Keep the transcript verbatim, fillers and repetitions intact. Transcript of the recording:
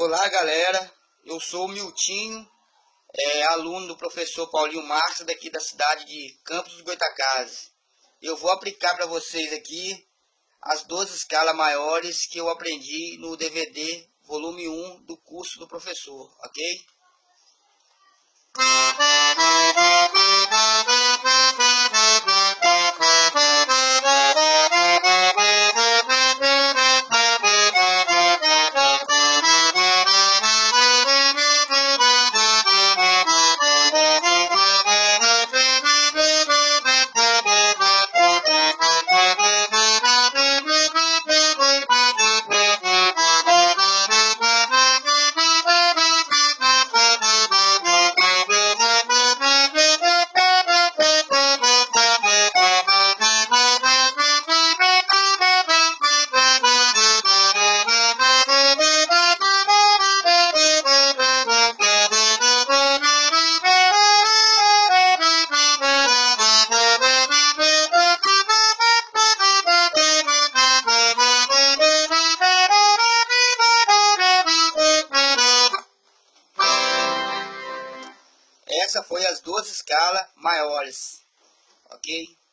Olá galera, eu sou o Miltinho, é, aluno do professor Paulinho Marques, daqui da cidade de Campos dos Goytacazes. Eu vou aplicar para vocês aqui as doze escalas maiores que eu aprendi no D V D volume um do curso do professor, ok? Essa foi as duas escalas maiores, ok?